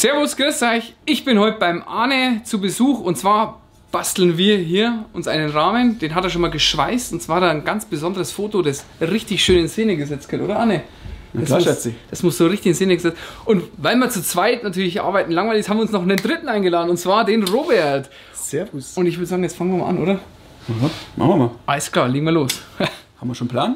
Servus, grüß euch. Ich bin heute beim Arne zu Besuch und zwar basteln wir hier uns einen Rahmen. Den hat er schon mal geschweißt und zwar da ein ganz besonderes Foto, das richtig schön in Szene gesetzt wird, oder Arne? Na klar, Schatzi. Das muss so richtig in Szene gesetzt. Und weil wir zu zweit natürlich arbeiten langweilig ist, haben wir uns noch einen dritten eingeladen und zwar den Robert. Servus. Und ich würde sagen, jetzt fangen wir mal an, oder? Aha, machen wir mal. Alles klar, legen wir los. Haben wir schon einen Plan?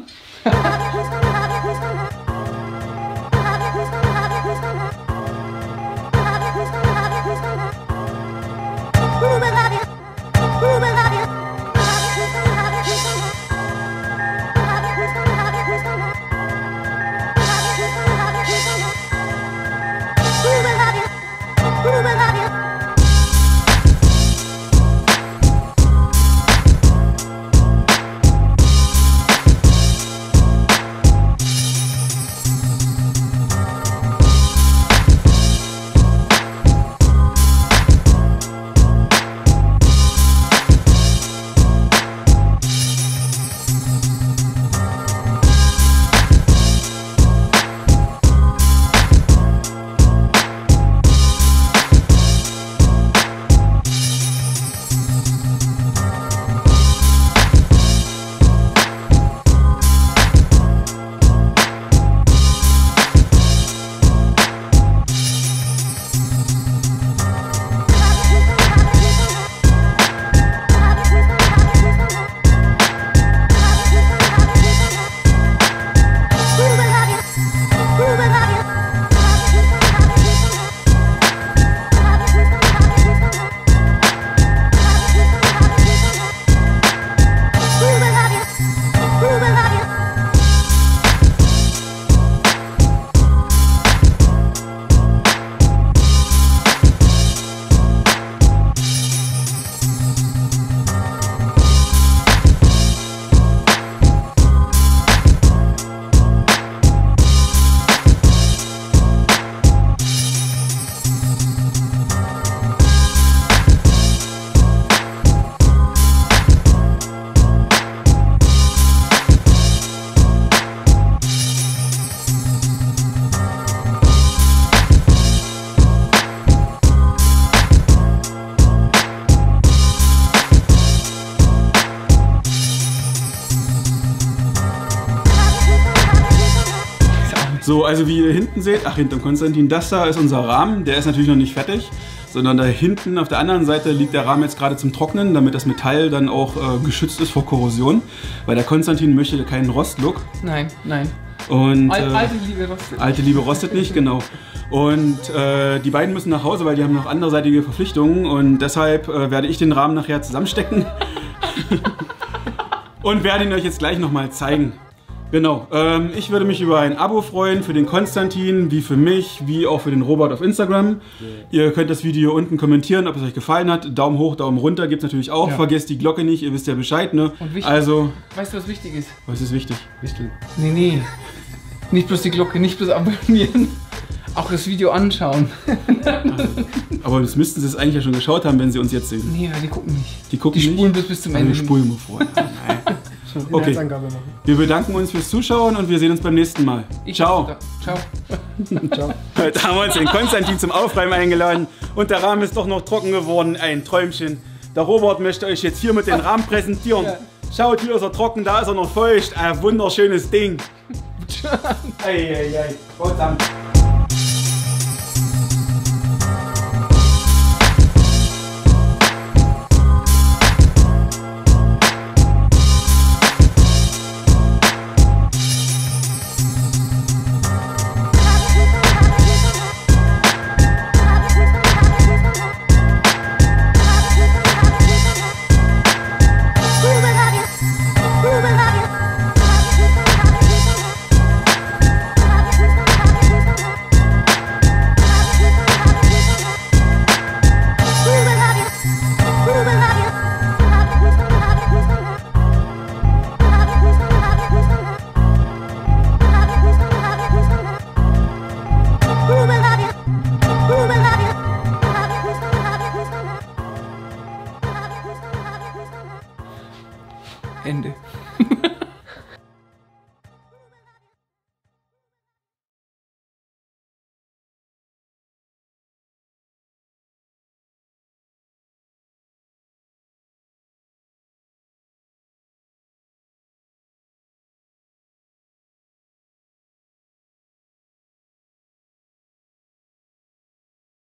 So, also wie ihr hinten seht, ach hinterm Konstantin, das da ist unser Rahmen, der ist natürlich noch nicht fertig, sondern da hinten auf der anderen Seite liegt der Rahmen jetzt gerade zum Trocknen, damit das Metall dann auch geschützt ist vor Korrosion, weil der Konstantin möchte keinen Rostlook. Nein, nein. Und, alte Liebe rostet nicht. Alte Liebe rostet nicht, genau. Und die beiden müssen nach Hause, weil die haben noch anderseitige Verpflichtungen und deshalb werde ich den Rahmen nachher zusammenstecken und werde ihn euch jetzt gleich nochmal zeigen. Genau, ich würde mich über ein Abo freuen für den Konstantin, wie für mich, wie auch für den Robert auf Instagram. Ihr könnt das Video unten kommentieren, ob es euch gefallen hat. Daumen hoch, Daumen runter gibt es natürlich auch. Ja. Vergesst die Glocke nicht, ihr wisst ja Bescheid, ne? Und wichtig, also, weißt du, was wichtig ist? Was ist wichtig? Nee. Nicht bloß die Glocke, nicht bloß abonnieren. Auch das Video anschauen. Aber das müssten sie es eigentlich ja schon geschaut haben, wenn sie uns jetzt sehen. Nee, die gucken nicht. Die gucken nicht? Die spulen bis zum Ende. Die spulen wir vor. Okay, wir bedanken uns fürs Zuschauen und wir sehen uns beim nächsten Mal. Ciao. Ciao. Ciao. Heute haben wir uns den Konstantin zum Aufräumen eingeladen und der Rahmen ist doch noch trocken geworden. Ein Träumchen. Der Robert möchte euch jetzt hier mit dem Rahmen präsentieren. Ja. Schaut, hier ist er trocken, da ist er noch feucht. Ein wunderschönes Ding. Ei. Verdammt.